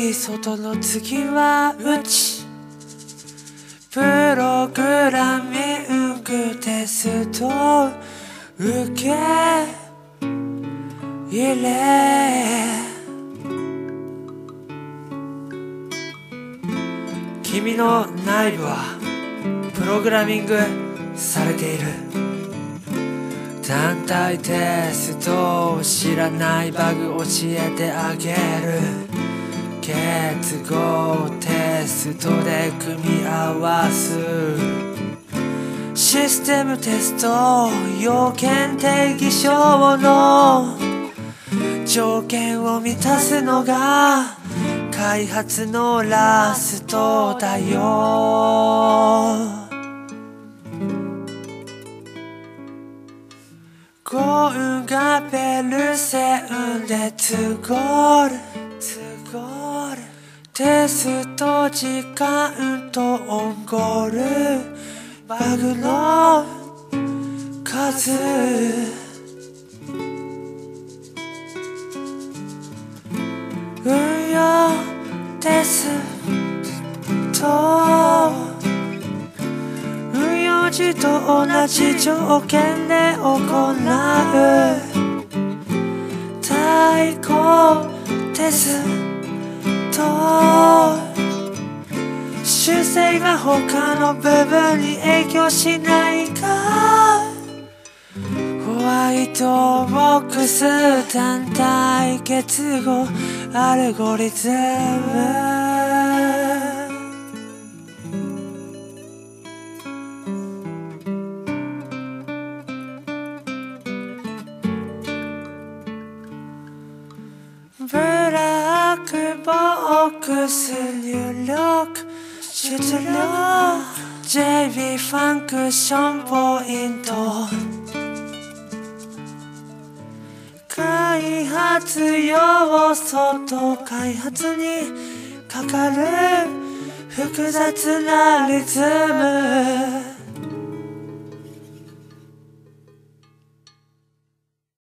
次外の次は内。プログラミングテスト受け入れ、君の内部はプログラミングされている。単体テストを知らないバグ教えてあげる。結合テストで組み合わす。システムテスト要件定義書の条件を満たすのが開発のラストだよ。ゴーがベルセウンでツゴールテスト時間とオンゴールバグの数。運用テスト運用時と同じ条件で行う。対抗テスト修正が他の部分に影響しないか。ホワイトボックス単体結合アルゴリズム。ブラックボックス入力出力 JB ファンクションポイント。開発要素と開発にかかる複雑なリズム。